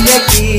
de aquí.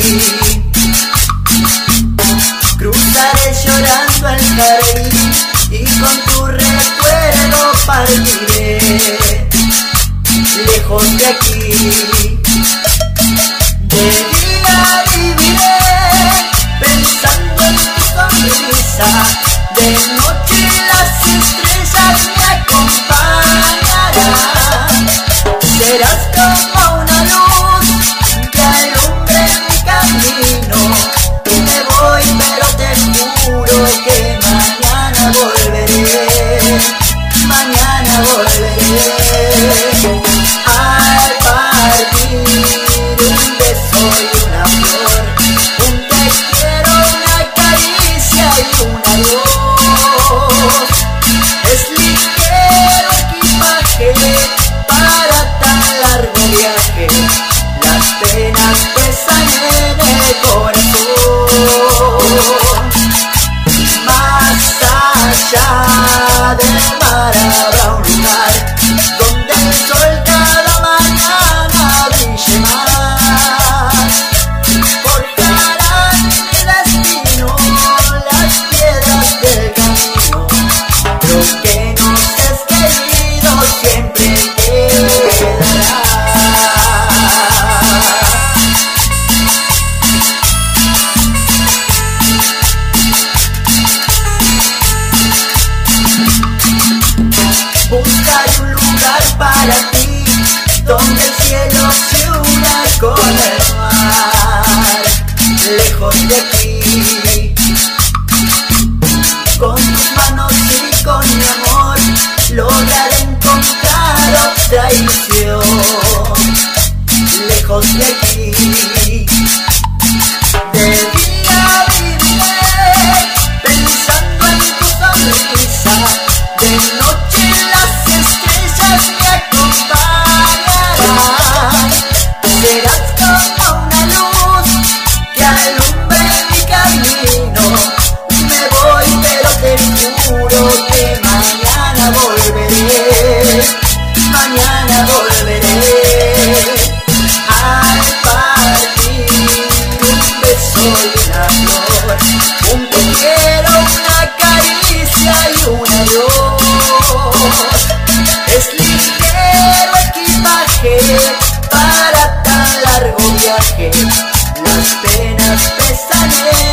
Cruzaré llorando el jardín y con tu recuerdo partiré lejos de aquí. De día viviré pensando en tu sonrisa, de noche las estrellas me acompañarán. Serás como una luz que alumbre mi camino. Me voy pero te juro que mañana volveré, mañana volveré. Al partir un beso y una flor, un te quiero, una caricia y un adiós. Es ligero equipaje para tan largo viaje, las penas pesan en el corazón. Más allá del mar habrá un lugar donde el sol cada mañana brille más. Forjarán el destino las piedras del camino, lo que nos es querido siempre quedará. Buscaré un lugar para ti, donde el cielo se una con el mar, lejos de aquí. Con tus manos y con mi amor lograré encontrar otra ilusión, lejos de aquí. De día viviré pensando en tu sonrisa, de noche las estrellas me acompañarán. Serás como una luz que alumbre mi camino. Me voy pero te juro que mañana volveré, mañana volveré. Al partir un beso y una flor, un te quiero, una caricia y un adiós. Es ligero equipaje para tan largo viaje, las penas pesan